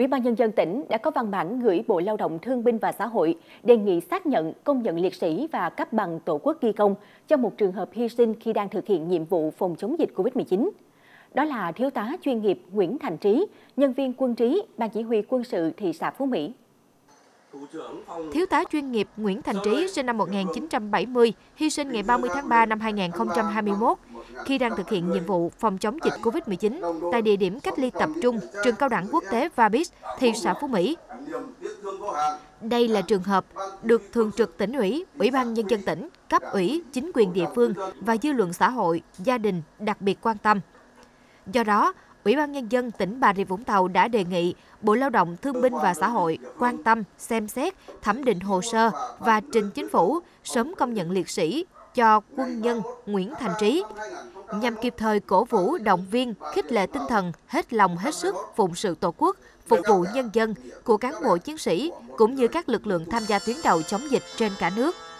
Ủy ban Nhân dân tỉnh đã có văn bản gửi Bộ Lao động Thương binh và Xã hội đề nghị xác nhận, công nhận liệt sĩ và cấp bằng Tổ quốc ghi công cho một trường hợp hy sinh khi đang thực hiện nhiệm vụ phòng chống dịch Covid-19. Đó là Thiếu tá chuyên nghiệp Nguyễn Thành Trí, nhân viên quân trí, Ban Chỉ huy quân sự thị xã Phú Mỹ. Thiếu tá chuyên nghiệp Nguyễn Thành Trí sinh năm 1970, hy sinh ngày 30 tháng 3 năm 2021 khi đang thực hiện nhiệm vụ phòng chống dịch Covid-19 tại địa điểm cách ly tập trung Trường Cao đẳng Quốc tế Vabis, thị xã Phú Mỹ. Đây là trường hợp được Thường trực Tỉnh ủy, Ủy ban Nhân dân tỉnh, cấp ủy, chính quyền địa phương và dư luận xã hội, gia đình đặc biệt quan tâm. Do đó, Ủy ban Nhân dân tỉnh Bà Rịa Vũng Tàu đã đề nghị Bộ Lao động Thương binh và Xã hội quan tâm, xem xét, thẩm định hồ sơ và trình Chính phủ sớm công nhận liệt sĩ cho quân nhân Nguyễn Thành Trí, nhằm kịp thời cổ vũ, động viên, khích lệ tinh thần hết lòng hết sức phụng sự Tổ quốc, phục vụ nhân dân của cán bộ chiến sĩ cũng như các lực lượng tham gia tuyến đầu chống dịch trên cả nước.